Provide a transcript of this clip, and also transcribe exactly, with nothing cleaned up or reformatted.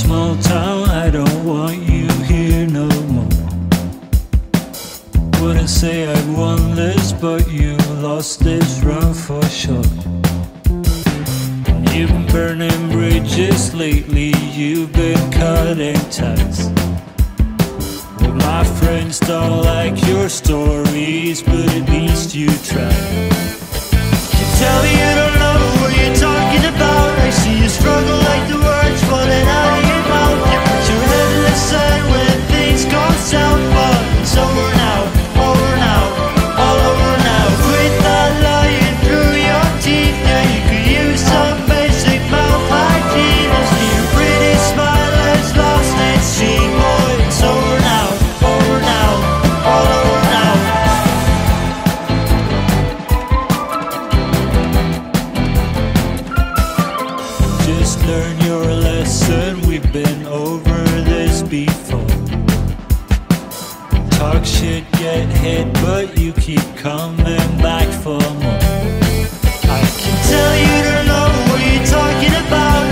small town, I don't want you here no more. Wouldn't say I won this, but you lost this run for sure. You've been burning bridges lately, you've been cutting ties. Well, my friends don't like your stories, but at least you tried. You tell me you don't know what you're talking about. I see you struggle like the words falling out of your mouth. You put your head in the sand when things go south, but it's over now, over now, all over now. Quit that lying through your teeth, yeah, you could use some basic mouth hygiene. I see your pretty smile has lost its sheen, boy, it's over now, over now, all over now. Just learn your lesson, we've been over this before. Talk shit, get hit, but you keep coming back for more. I can tell you don't know what you're talking about.